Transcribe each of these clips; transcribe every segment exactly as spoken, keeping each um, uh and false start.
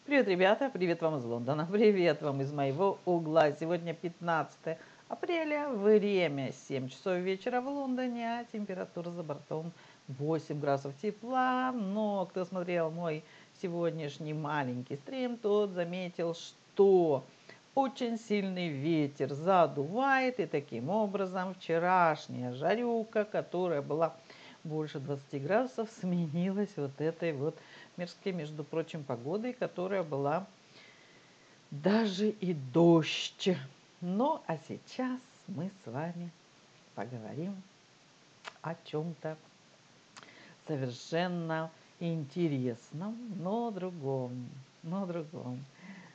Привет, ребята! Привет вам из Лондона, привет вам из моего угла. Сегодня пятнадцатое апреля, время семь часов вечера в Лондоне, а температура за бортом восемь градусов тепла. Но кто смотрел мой сегодняшний маленький стрим, тот заметил, что очень сильный ветер задувает, и таким образом вчерашняя жарюка, которая была больше двадцати градусов, сменилась вот этой вот мерзкой, между прочим, погодой, которая была даже и дождь. Ну, а сейчас мы с вами поговорим о чем-то совершенно интересном, но другом, но другом.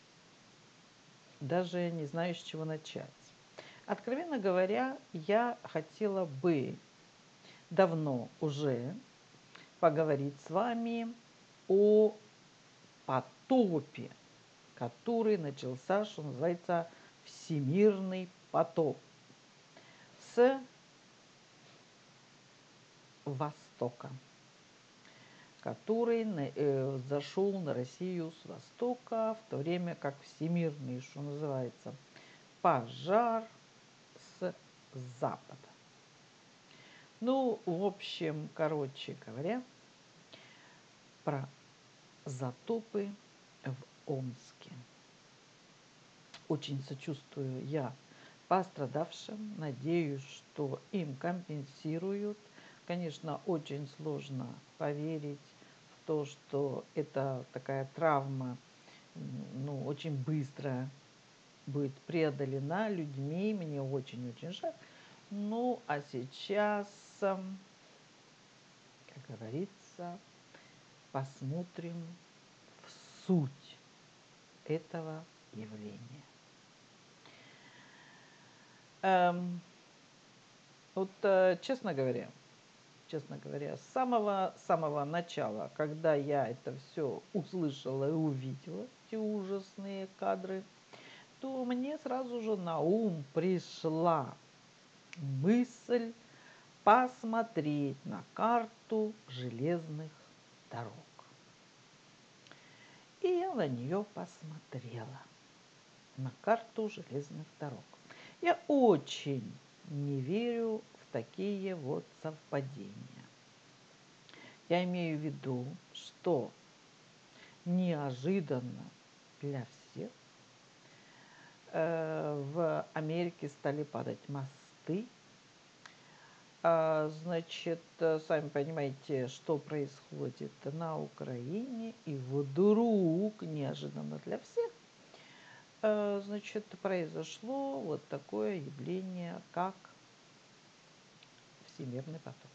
Даже не знаю, с чего начать. Откровенно говоря, я хотела бы давно уже поговорить с вами о потопе, который начался, что называется, всемирный потоп с востока, который э, зашел на Россию с востока, в то время как всемирный, что называется, пожар с запада. Ну, в общем, короче говоря, про затопы в Омске. Очень сочувствую я пострадавшим, надеюсь, что им компенсируют. Конечно, очень сложно поверить в то, что это такая травма, ну, очень быстро будет преодолена людьми. Мне очень-очень жаль. Ну, а сейчас, как говорится, посмотрим в суть этого явления. Эм, вот, э, честно говоря, честно говоря, с самого, самого начала, когда я это все услышала и увидела, эти ужасные кадры, то мне сразу же на ум пришла мысль посмотреть на карту железных дорог. И я на нее посмотрела, на карту железных дорог. Я очень не верю в такие вот совпадения. Я имею в виду, что неожиданно для всех э, в Америке стали падать мосты. А, значит, сами понимаете, что происходит на Украине, и вдруг, неожиданно для всех, э, значит, произошло вот такое явление, как всемирный потоп.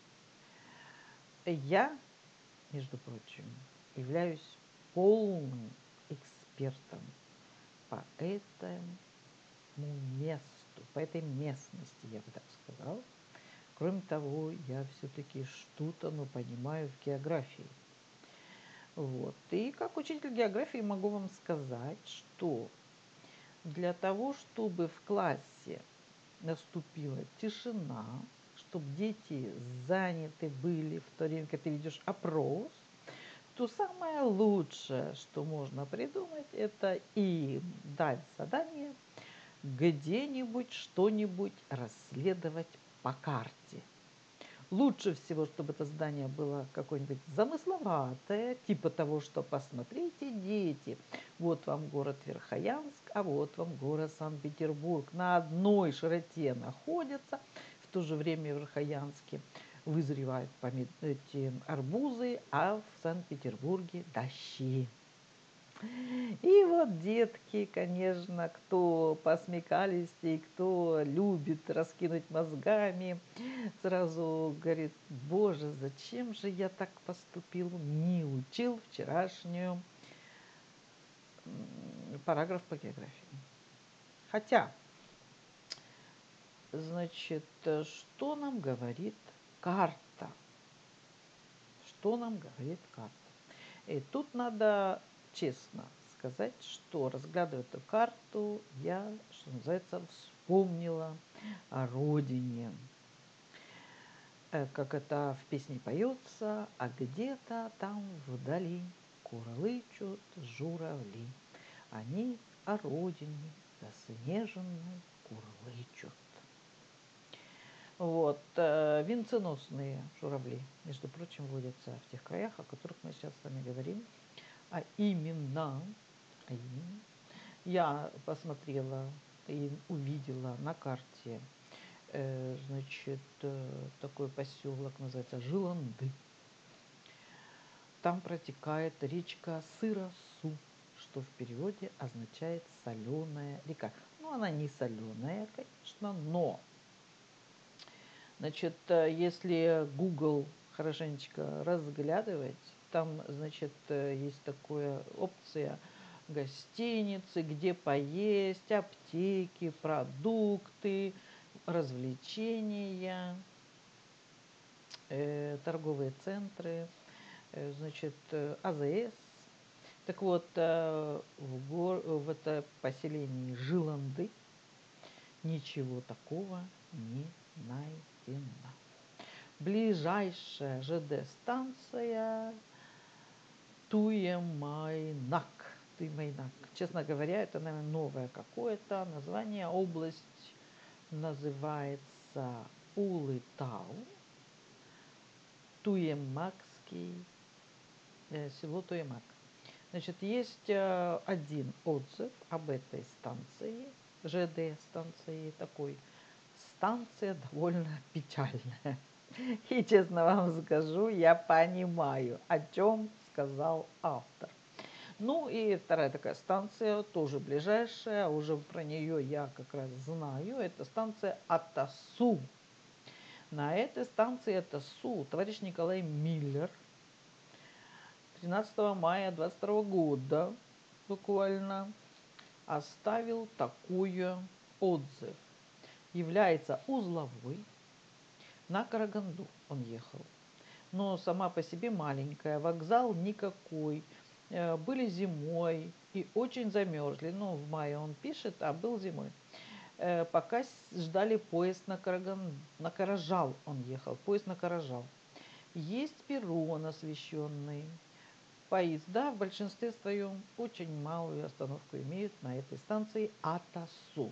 Я, между прочим, являюсь полным экспертом по этому месту, по этой местности, я бы так сказала. Кроме того, я все-таки что-то, ну, понимаю в географии. Вот. И как учитель географии могу вам сказать, что для того, чтобы в классе наступила тишина, чтобы дети заняты были в то время, как ты ведешь опрос, то самое лучшее, что можно придумать, это им дать задание где-нибудь что-нибудь расследовать по карте. Лучше всего, чтобы это здание было какое-нибудь замысловатое, типа того, что посмотрите, дети, вот вам город Верхоянск, а вот вам город Санкт-Петербург. На одной широте находятся, в то же время в Верхоянске вызревают эти арбузы, а в Санкт-Петербурге дощи. И вот детки, конечно, кто посмекались и кто любит раскинуть мозгами, сразу говорит: боже, зачем же я так поступил, не учил вчерашнюю параграф по географии. Хотя, значит, что нам говорит карта? Что нам говорит карта? И тут надо честно сказать, что, разглядывая эту карту, я, что называется, вспомнила о родине. Как это в песне поется: а где-то там вдали курлычут журавли. Они о родине заснеженной курлычут. Вот. Венценосные журавли, между прочим, водятся в тех краях, о которых мы сейчас с вами говорим. А именно, а именно я посмотрела и увидела на карте, э, значит, э, такой поселок называется Жиланды. Там протекает речка Сыросу, что в переводе означает соленая река. Ну, она не соленая, конечно, но, значит, если Google хорошенечко разглядывать, там, значит, есть такая опция гостиницы, где поесть, аптеки, продукты, развлечения, э, торговые центры, э, значит, А З С. Так вот, э, в, гор, в это поселении Жиланды ничего такого не найдено. Ближайшая Ж Д станция Туемайнак. Туемайнак. Честно говоря, это, наверное, новое какое-то название. Область называется Улытау. Туемакский, э, село Туемак. Значит, есть э, один отзыв об этой станции, Ж Д станции такой. Станция довольно печальная. И честно вам скажу, я понимаю, о чем сказал автор. Ну и вторая такая станция, тоже ближайшая, уже про нее я как раз знаю, это станция Атасу. На этой станции Атасу товарищ Николай Миллер тринадцатого мая двадцать второго года буквально оставил такой отзыв. Является узловой. На Караганду он ехал. Но сама по себе маленькая, вокзал никакой. Были зимой и очень замерзли. Ну, в мае он пишет, а был зимой. Пока ждали поезд на Караган... на Каражал он ехал. Поезд на Каражал. Есть перрон освещенный. Поезда в большинстве своем очень малую остановку имеют на этой станции Атасу.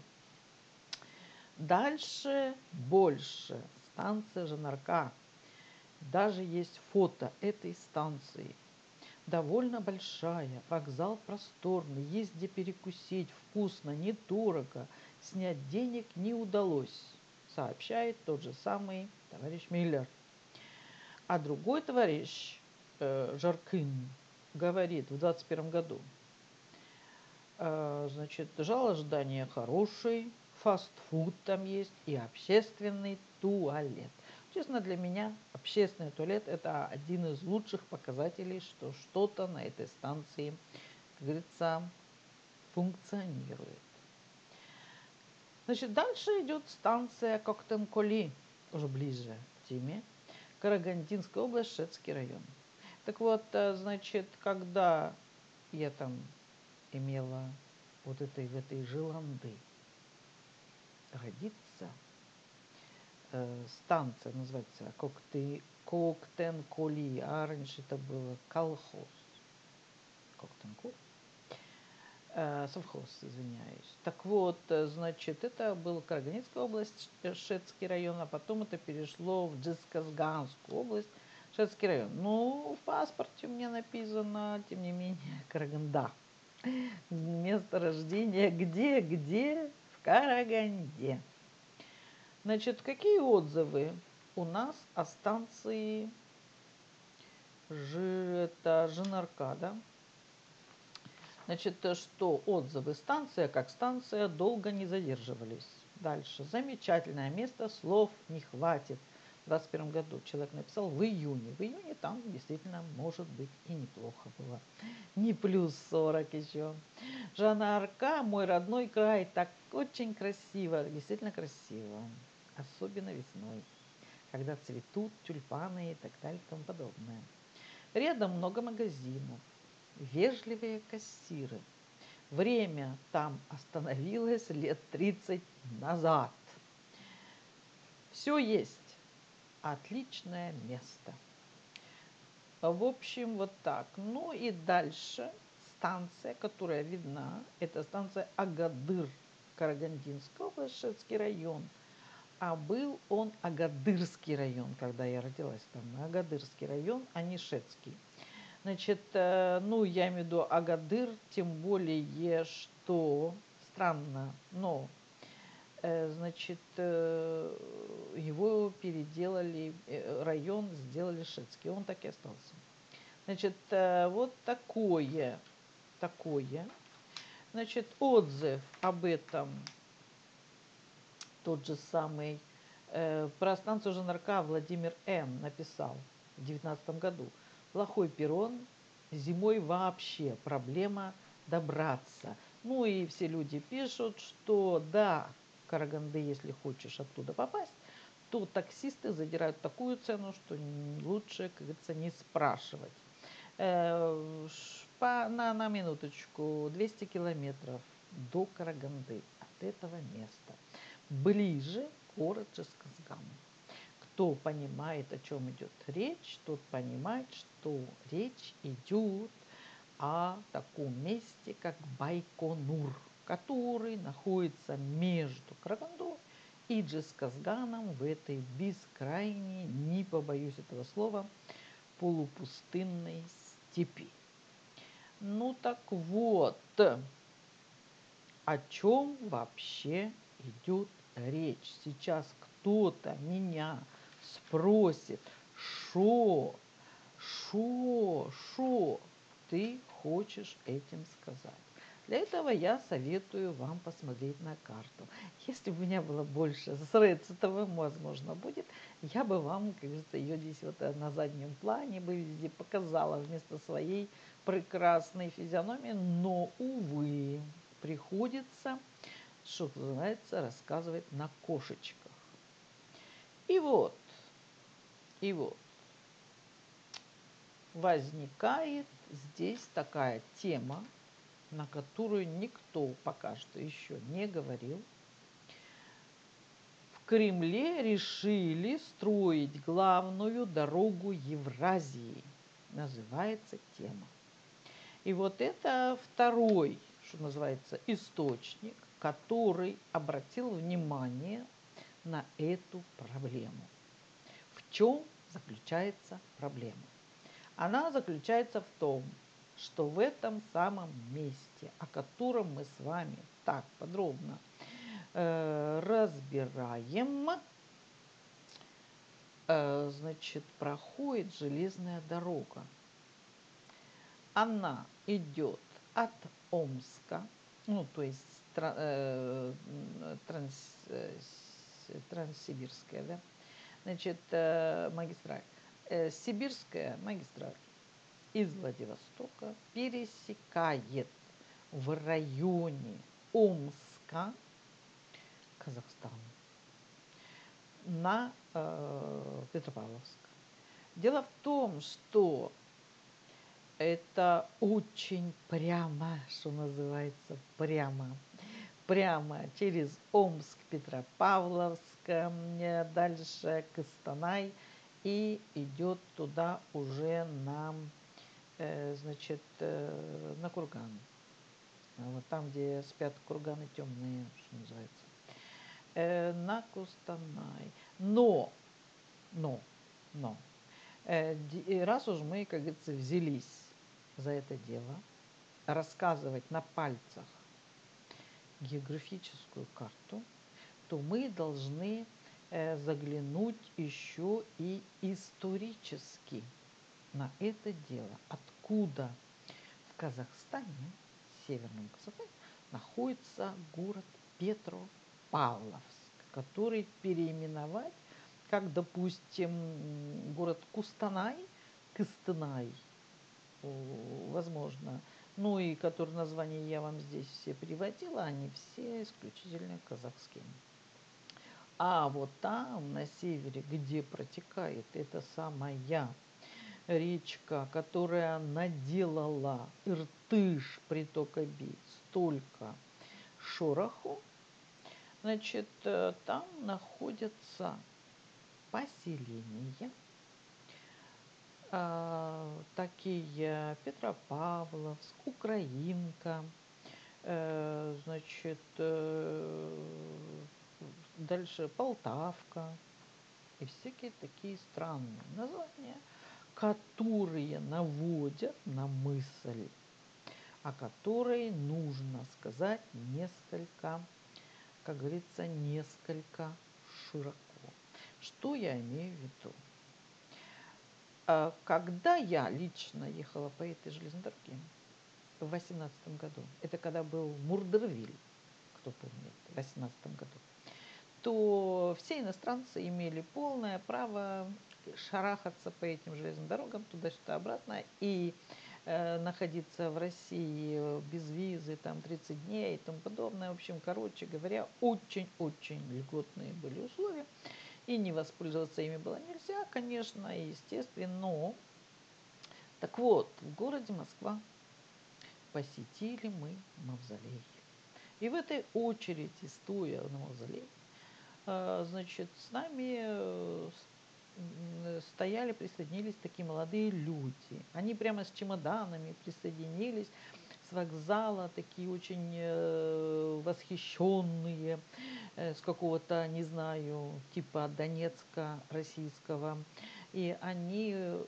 Дальше больше. Станция Жанарка. Даже есть фото этой станции. Довольно большая, вокзал просторный, есть где перекусить, вкусно, недорого. Снять денег не удалось, сообщает тот же самый товарищ Миллер. А другой товарищ, э, Жаркин, говорит в двадцать первом году, э, значит, зал ожидания хороший, фастфуд там есть и общественный туалет. Честно, для меня общественный туалет – это один из лучших показателей, что что-то на этой станции, как говорится, функционирует. Значит, дальше идет станция Коктенколи, уже ближе к теме, Карагандинская область, Шацкий район. Так вот, значит, когда я там имела вот этой, в этой Жиланды родиться, э, станция называется Кокты, Коктенколи, а раньше это было колхоз. Коктенколи. Э, совхоз, извиняюсь. Так вот, значит, это была Карагандинская область, Шацкий район, а потом это перешло в Джисказганскую область, Шацкий район. Ну, в паспорте у меня написано, тем не менее, Караганда. Место рождения где? Где? В Караганде. Значит, какие отзывы у нас о станции Ж... это Жанарка, да? Значит, что отзывы? Станция как станция, долго не задерживались. Дальше. Замечательное место, слов не хватит. В двадцать первом году человек написал в июне. В июне там действительно, может быть, и неплохо было. Не плюс сорок еще. Жанарка, мой родной край, так очень красиво, действительно красиво. Особенно весной, когда цветут тюльпаны и так далее и тому подобное. Рядом много магазинов. Вежливые кассиры. Время там остановилось лет тридцать назад. Все есть. Отличное место. В общем, вот так. Ну и дальше станция, которая видна, это станция Агадыр, Карагандинская область, Шацкий район. А был он Агадырский район, когда я родилась там. Агадырский район, а не Шацкий. Значит, ну, я имею в виду Агадыр, тем более, что странно, но, значит, его переделали, район сделали Шацкий, он так и остался. Значит, вот такое, такое. Значит, отзыв об этом тот же самый, э, про станцию Жанарка Владимир Н. написал в девятнадцатом году. Плохой перрон, зимой вообще проблема добраться. Ну и все люди пишут, что да, Караганды, если хочешь оттуда попасть, то таксисты задирают такую цену, что лучше, как говорится, не спрашивать. Э, по, на, на минуточку, двести километров до Караганды от этого места. Ближе город Жезказган. Кто понимает, о чем идет речь, тот понимает, что речь идет о таком месте, как Байконур, который находится между Карагандой и Жезказганом в этой бескрайней, не побоюсь этого слова, полупустынной степи. Ну так вот, о чем вообще идет речь? Сейчас кто-то меня спросит, шо, шо, шо ты хочешь этим сказать? Для этого я советую вам посмотреть на карту. Если бы у меня было больше средств, возможно, будет, я бы вам, как говорится, ее здесь вот на заднем плане бы везде показала вместо своей прекрасной физиономии, но, увы, приходится, что называется, рассказывать на кошечках. И вот, и вот, возникает здесь такая тема, на которую никто пока что еще не говорил. В Кремле решили строить главную дорогу Евразии. Называется тема. И вот это второй, что называется, источник, который обратил внимание на эту проблему. В чем заключается проблема? Она заключается в том, что в этом самом месте, о котором мы с вами так подробно э, разбираем, э, значит, проходит железная дорога. Она идет от Омска, ну, то есть э, транс, э, транссибирская, да, значит, э, магистраль, э, сибирская магистраль из Владивостока пересекает в районе Омска Казахстан на э, Петропавловск. Дело в том, что это очень прямо, что называется, прямо. Прямо через Омск, Петропавловск, дальше Костанай и идет туда уже на, э, значит, э, на курган. Вот там, где спят курганы темные, что называется. Э, на Костанай. Но, но, но, э, раз уж мы, как говорится, взялись за это дело, рассказывать на пальцах географическую карту, то мы должны э, заглянуть еще и исторически на это дело. Откуда в Казахстане, в Северном Казахстане, находится город Петропавловск, который переименовать, как, допустим, город Кустанай, Кыстанай, возможно. Ну и которые названия я вам здесь все приводила, они все исключительно казахские. А вот там, на севере, где протекает эта самая речка, которая наделала Иртыш, приток Оби, столько шороху, значит, там находятся поселения, а, такие Петропавловск, Украинка, э, значит, э, дальше Полтавка и всякие такие странные названия, которые наводят на мысль, о которой нужно сказать несколько, как говорится, несколько широко. Что я имею в виду? А, Когда я лично ехала по этой железной дороге в восемнадцатом году, это когда был Мурдервиль, кто помнит, в восемнадцатом году, то все иностранцы имели полное право шарахаться по этим железным дорогам туда-сюда обратно и э, находиться в России без визы, там тридцать дней и тому подобное. В общем, короче говоря, очень-очень льготные были условия, и не воспользоваться ими было нельзя, конечно, естественно, но так вот, в городе Москва посетили мы мавзолей. И в этой очереди, стоя на мавзолей, а, значит, с нами э, с- стояли, присоединились такие молодые люди. Они прямо с чемоданами присоединились с вокзала, такие очень э, восхищенные, э, с какого-то, не знаю, типа Донецка российского. И они э,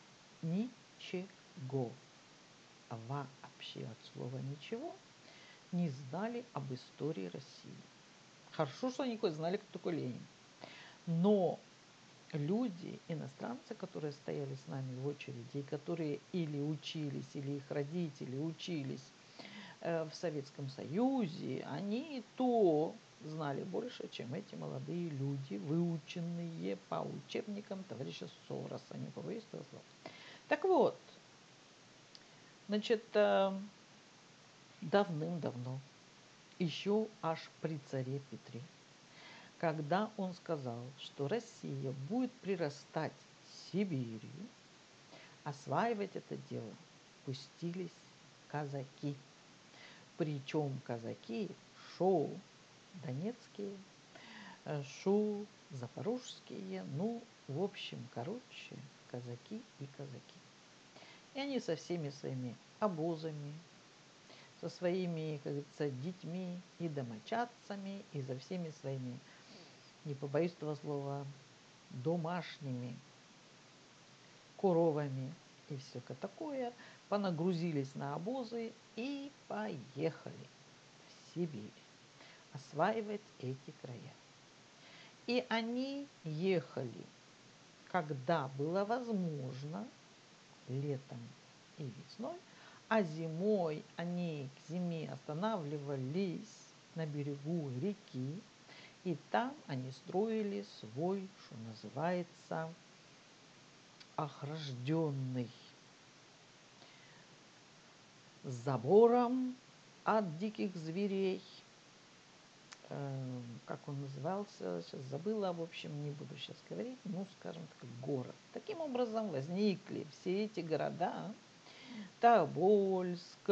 ничего, вообще от слова ничего, не знали об истории России. Хорошо, что они хоть знали, кто такой Ленин. Но люди, иностранцы, которые стояли с нами в очереди, и которые или учились, или их родители учились э, в Советском Союзе, они и то знали больше, чем эти молодые люди, выученные по учебникам товарища Сороса, не побоюсь этого слова. Так вот, значит, э, давным-давно, еще аж при царе Петре, когда он сказал, что Россия будет прирастать Сибирью, осваивать это дело пустились казаки. Причем казаки шо донецкие, э, шо запорожские, ну, в общем, короче, казаки и казаки. И они со всеми своими обозами, со своими, как говорится, детьми и домочадцами, и за всеми своими, не побоюсь этого слова, домашними коровами и все такое, понагрузились на обозы и поехали в Сибирь осваивать эти края. И они ехали, когда было возможно, летом и весной, а зимой они к зиме останавливались на берегу реки, и там они строили свой, что называется, огражденный забором от диких зверей. Э, как он назывался, сейчас забыла, в общем, не буду сейчас говорить, ну, скажем так, город. Таким образом возникли все эти города: Тобольск,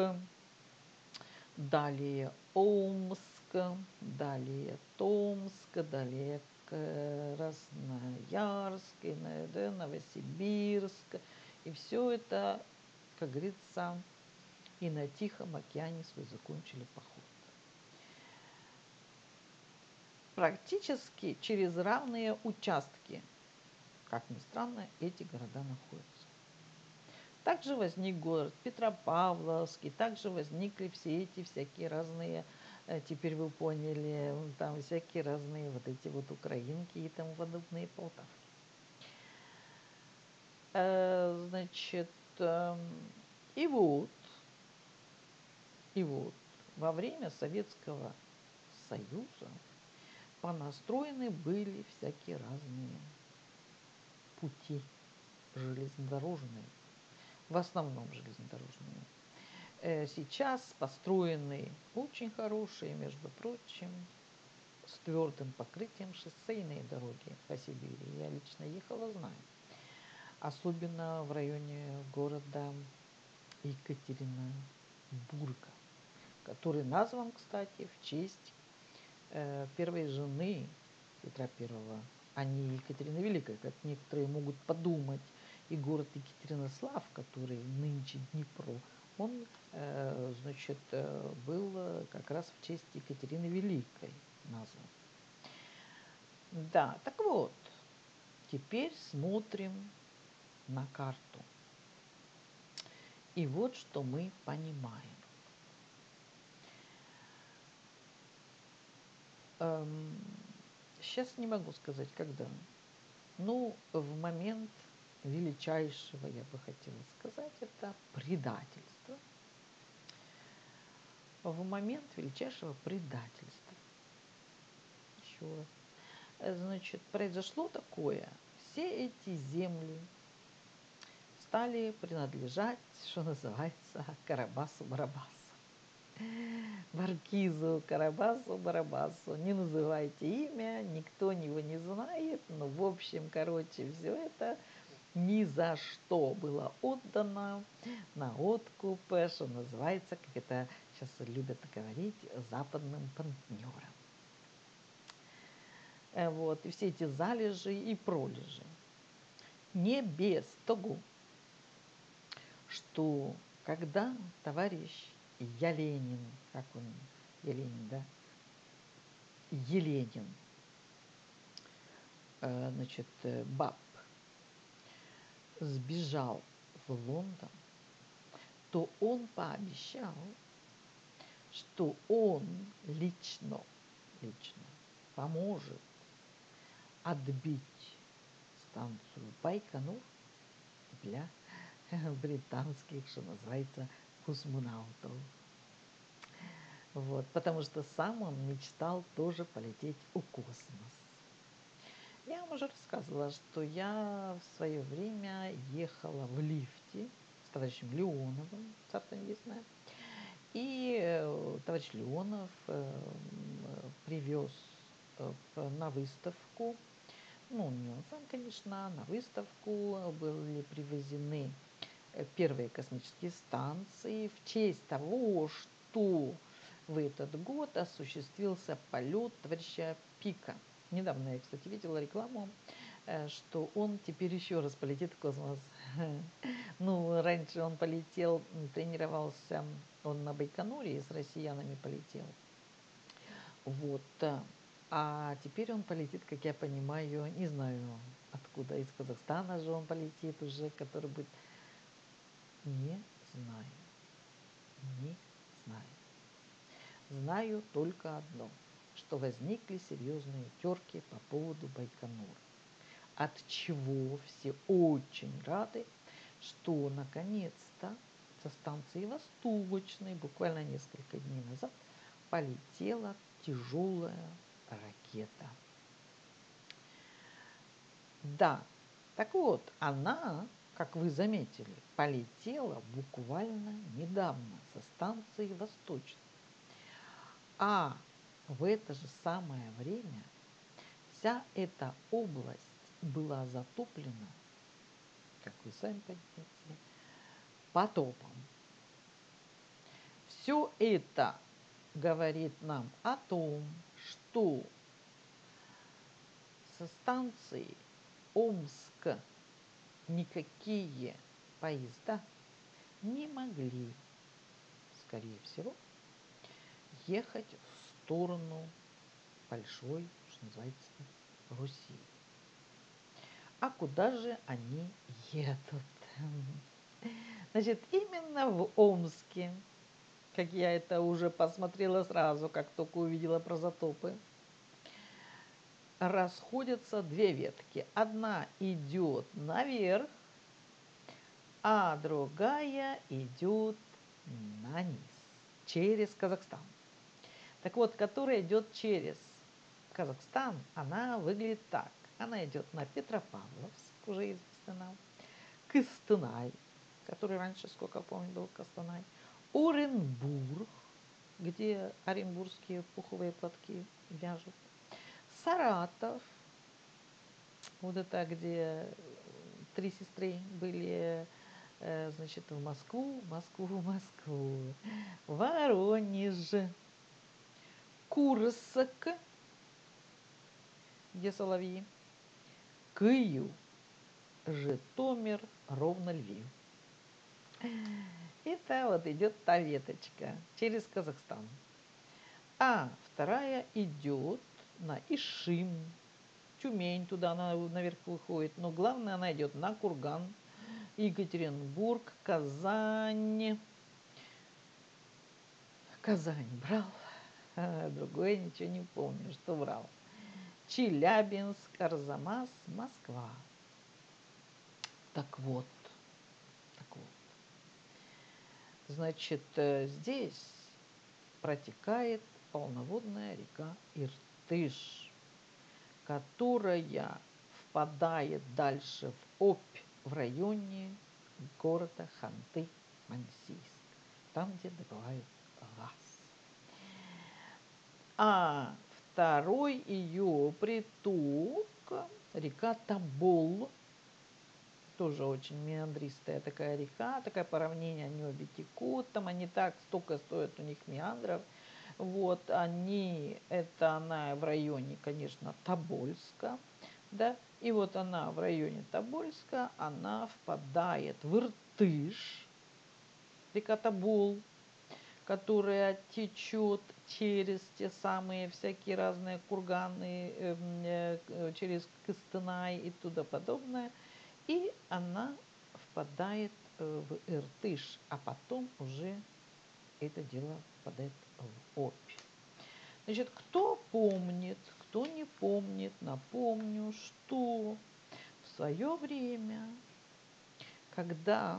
далее Омск, далее Томск, далее Красноярск, и, да, Новосибирск. И все это, как говорится, и на Тихом океане свой закончили поход. Практически через равные участки, как ни странно, эти города находятся. Также возник город Петропавловский, также возникли все эти всякие разные, э, теперь вы поняли, там всякие разные вот эти вот украинки и тому подобные Полтавки. Э, Значит, эм, и вот, и вот, во время Советского Союза понастроены были всякие разные пути железнодорожные, в основном железнодорожные. Э, Сейчас построены очень хорошие, между прочим, с твердым покрытием шоссейные дороги по Сибири. Я лично ехала, знаю. Особенно в районе города Екатеринбурга, который назван, кстати, в честь э, первой жены Петра Первого, а не Екатерины Великой, как некоторые могут подумать. и город Екатеринослав, который нынче Днепро, он, э, значит, э, был э, как раз в честь Екатерины Великой назван. Да, так вот, теперь смотрим на карту. И вот что мы понимаем. Эм, сейчас не могу сказать, когда. Ну, в момент величайшего, я бы хотела сказать, это предательство. В момент величайшего предательства. Еще раз. Э, Значит, произошло такое. Все эти земли стали принадлежать, что называется, Карабасу-Барабасу. Маркизу Карабасу-Барабасу. Не называйте имя, никто его не знает, но в общем, короче, все это ни за что было отдано на откуп, что называется, как это сейчас любят говорить, западным партнерам. Вот, и все эти залежи и пролежи. Не без того, что когда товарищ Яленин, как он, Яленин, да, Еленин, э, значит, э, Баб, сбежал в Лондон, то он пообещал, что он лично, лично поможет отбить станцию Байконур для британских, что называется, космонавтов. Вот, потому что сам он мечтал тоже полететь в космос. Я вам уже рассказывала, что я в свое время ехала в лифте с товарищем Леоновым, царство небесное, и э, товарищ Леонов э, привез э, на выставку, ну, не он сам, конечно, на выставку были привезены первые космические станции в честь того, что в этот год осуществился полет товарища Пика. Недавно я, кстати, видела рекламу, что он теперь еще раз полетит в космос. Ну, раньше он полетел, тренировался, он на Байконуре и с россиянами полетел. Вот. А теперь он полетит, как я понимаю, не знаю откуда, из Казахстана же он полетит уже, который будет... Не знаю. Не знаю. Знаю только одно, что возникли серьезные терки по поводу Байконура. От чего все очень рады, что наконец-то со станции Восточной буквально несколько дней назад полетела тяжелая ракета. Да, так вот, она, как вы заметили, полетела буквально недавно со станции Восточной. А в это же самое время вся эта область была затоплена, как вы сами понимаете, потопом. Все это говорит нам о том, что со станции Омска никакие поезда не могли, скорее всего, ехать в сторону большой, что называется, Руси. А куда же они едут? Значит, именно в Омске, как я это уже посмотрела сразу, как только увидела про затопы, расходятся две ветки. Одна идет наверх, а другая идет на низ, через Казахстан. Так вот, которая идет через Казахстан, она выглядит так. Она идет на Петропавловск, уже известно нам, Кыстанай, который раньше, сколько помню, был Кыстанай, Оренбург, где оренбургские пуховые платки вяжут, Саратов, вот это где три сестры были, значит, в Москву, Москву, Москву, Воронеж, Курск, где соловьи, Киев, Житомир, Ровно, Львив. Это вот идет та веточка через Казахстан. А вторая идет на Ишим, Тюмень, туда она наверх выходит. Но главное, она идет на Курган, Екатеринбург, Казань. Казань брал, а другое ничего не помню, что брал. Челябинск, Арзамас, Москва. Так вот, так вот. Значит, здесь протекает полноводная река Иртыш, которая впадает дальше в Обь в районе города Ханты-Мансийск, там, где добывают газ. А второй ее приток – река Тобол, тоже очень меандристая такая река, такая по равнине они обе текут, там они так, столько стоят у них меандров. Вот они, это она в районе, конечно, Тобольска, да, и вот она в районе Тобольска, она впадает в Иртыш, река Тобол, которая течет через те самые всякие разные курганы, э, э, через Кыстынай и туда подобное. И она впадает в Иртыш, а потом уже это дело впадает в Обь. Значит, кто помнит, кто не помнит, напомню, что в свое время, когда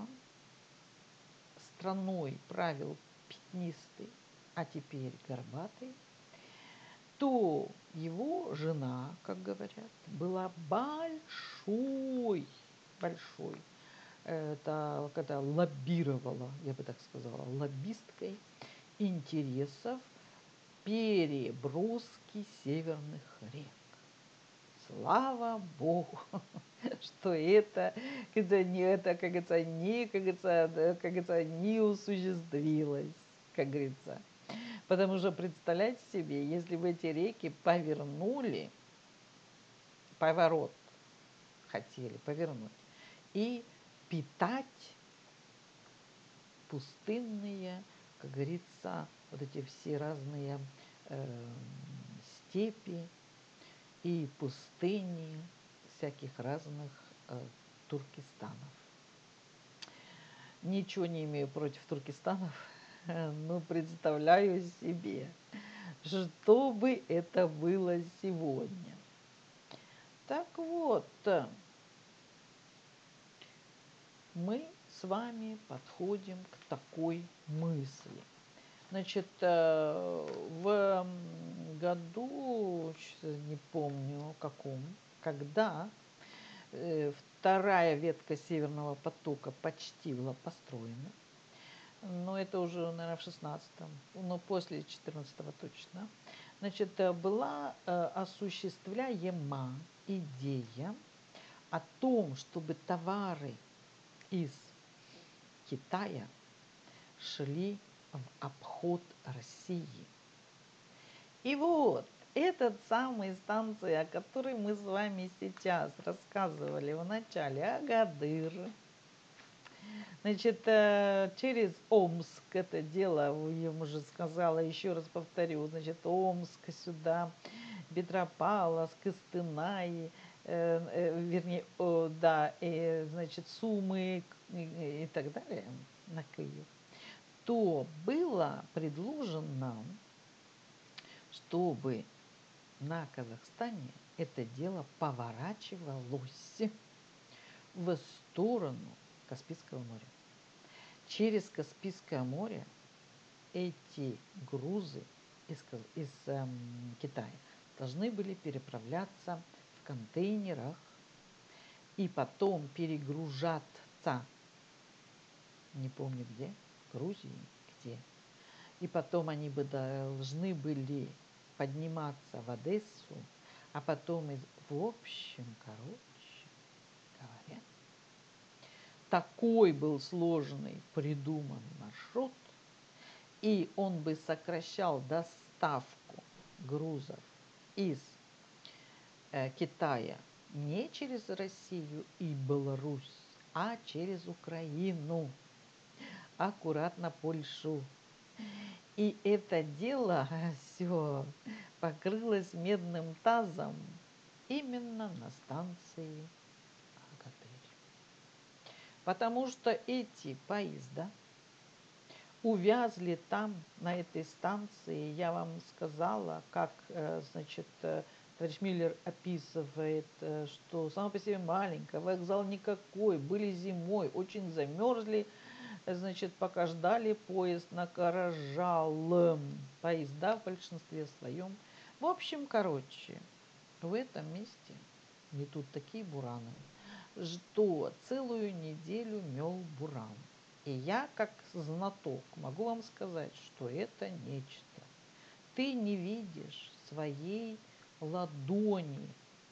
страной правил пятнистый, а теперь горбатый, то его жена, как говорят, была большой, большой, это когда лоббировала, я бы так сказала, лоббисткой интересов переброски северных рек. Слава Богу, что это, когда не это, как говорится, не, как говорится, как говорится, не осуществилось, как говорится. Потому что представляете себе, если бы эти реки повернули, поворот хотели повернуть, и питать пустынные, как говорится, вот эти все разные э, степи и пустыни всяких разных э, Туркестанов. Ничего не имею против Туркестанов, но представляю себе, что бы это было сегодня. Так вот, мы с вами подходим к такой мысли. Значит, в году, не помню каком, когда вторая ветка Северного потока почти была построена, но это уже, наверное, в шестнадцатом, но после четырнадцатого точно, значит, была осуществляема идея о том, чтобы товары из Китая шли в обход России. И вот эта самая станция, о которой мы с вами сейчас рассказывали в начале, Агадыр, значит, через Омск это дело, я уже сказала, еще раз повторю, значит, Омск сюда, Петропавловск, Кыстынай, э, э, вернее, о, да, и, значит, Сумы и, и так далее, на Киев, то было предложено, чтобы на Казахстане это дело поворачивалось в сторону Каспийского моря. Через Каспийское море эти грузы из, из эм, Китая должны были переправляться в контейнерах и потом перегружаться, не помню где, в Грузии, где. И потом они бы должны были подниматься в Одессу, а потом, из... в общем, короче говоря, такой был сложный придуман маршрут, и он бы сокращал доставку грузов из э, Китая не через Россию и Беларусь, а через Украину, аккуратно Польшу. И это дело все покрылось медным тазом именно на станции Агатырь. Потому что эти поезда увязли там, на этой станции. Я вам сказала, как, значит, товарищ Миллер описывает, что сама по себе маленькая, вокзал никакой, были зимой, очень замерзли, значит, пока ждали поезд, накорожал поезда в большинстве своем. В общем, короче, в этом месте не тут такие бураны, что целую неделю мел буран. И я, как знаток, могу вам сказать, что это нечто. Ты не видишь своей ладони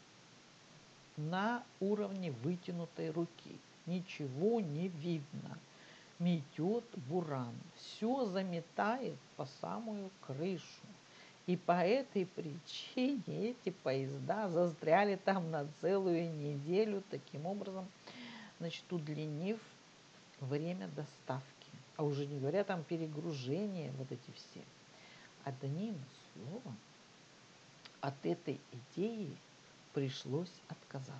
на уровне вытянутой руки. Ничего не видно. Метет буран. Все заметает по самую крышу. И по этой причине эти поезда застряли там на целую неделю, таким образом, значит, удлинив время доставки. А уже не говоря там перегружения, вот эти все. Одним словом, от этой идеи пришлось отказаться.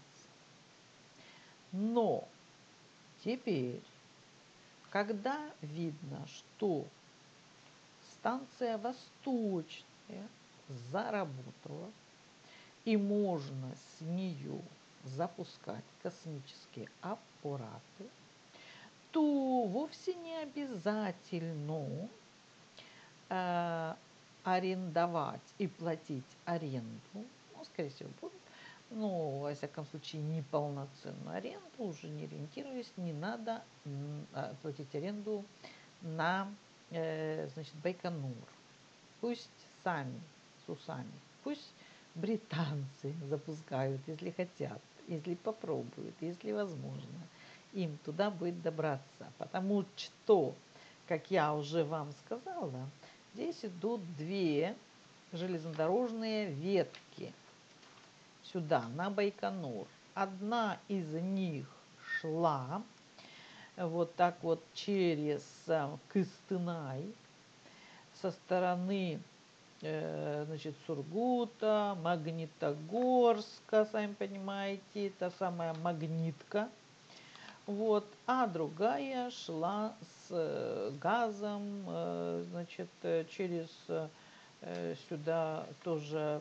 Но теперь, когда видно, что станция Восточная заработала, и можно с нее запускать космические аппараты, то вовсе не обязательно э, арендовать и платить аренду. Ну, скорее всего, будут. Ну, во всяком случае, неполноценную аренду, уже не ориентируясь, не надо платить аренду на, э, значит, Байконур. Пусть сами, с усами, пусть британцы запускают, если хотят, если попробуют, если возможно, им туда будет добраться. Потому что, как я уже вам сказала, здесь идут две железнодорожные ветки сюда, на Байконур. Одна из них шла вот так вот через Кыстынай со стороны, значит, Сургута, Магнитогорска, сами понимаете, та самая магнитка. Вот, а другая шла с газом, значит, через сюда тоже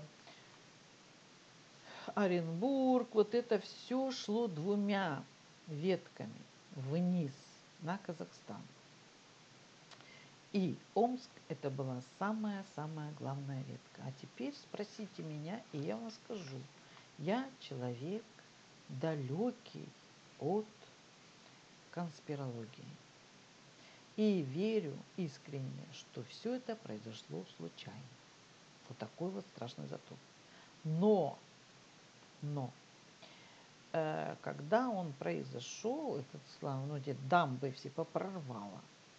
Оренбург. Вот это все шло двумя ветками вниз на Казахстан. И Омск – это была самая-самая главная ветка. А теперь спросите меня, и я вам скажу. Я человек далекий от конспирологии. И верю искренне, что все это произошло случайно. Вот такой вот страшный затоп. Но, но, э, когда он произошел, этот славный, ну, эти дамбы все попрорвало,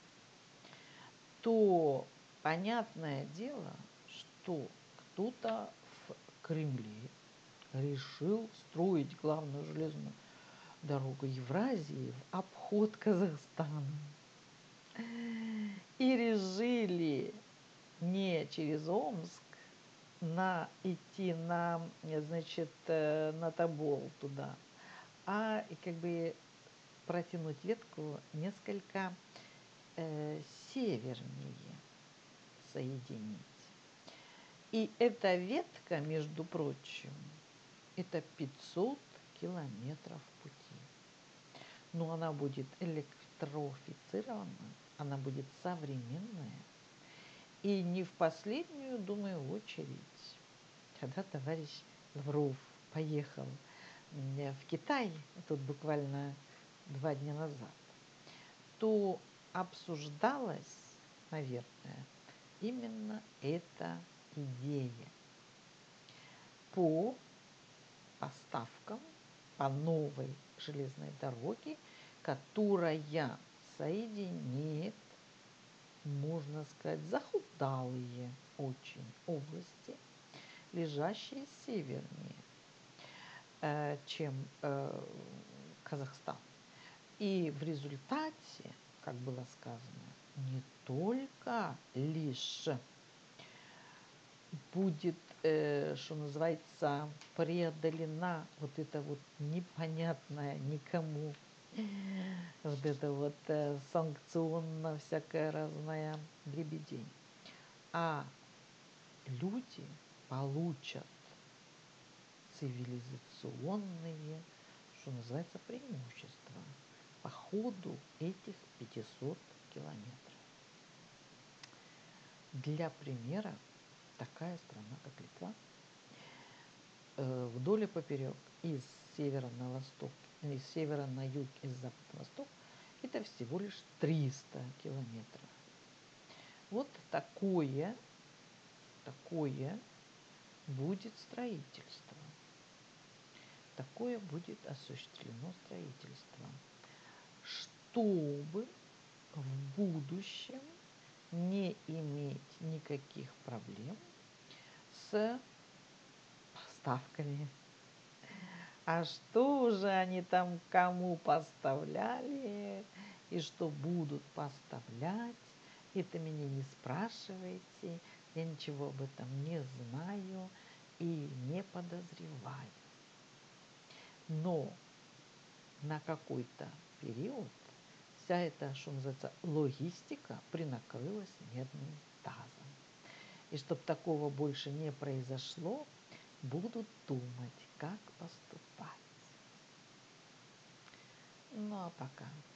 то понятное дело, что кто-то в Кремле решил строить главную железную дорогу Евразии в обход Казахстана. И решили не через Омск на, идти на, значит, на Тобол туда, а и как бы протянуть ветку несколько э, севернее соединить. И эта ветка, между прочим, это пятьсот километров пути. Но она будет электрифицирована, она будет современная. И не в последнюю, думаю, очередь, когда товарищ Лавров поехал в Китай, тут буквально два дня назад, то обсуждалась, наверное, именно эта идея по поставкам по новой железной дороге, которая соединит, можно сказать, захудалые очень области, лежащие севернее. э, чем э, Казахстан. И в результате, как было сказано, не только лишь будет, э, что называется, преодолена вот эта вот непонятная никому, вот это вот э, санкционно всякая разная дребедень, а люди получат цивилизационные, что называется, преимущества по ходу этих пятисот километров. Для примера, такая страна, как Литва, э, вдоль и поперек, из севера на восток, из севера на юг, из запада на восток, это всего лишь триста километров. Вот такое, такое будет строительство. Такое будет осуществлено строительство, чтобы в будущем не иметь никаких проблем с поставками. А что уже они там кому поставляли и что будут поставлять, это меня не спрашивайте, я ничего об этом не знаю и не подозреваю. Но на какой-то период вся эта, что называется, логистика принакрылась медным тазом. И чтобы такого больше не произошло, будут думать, как поступать. Ну а пока.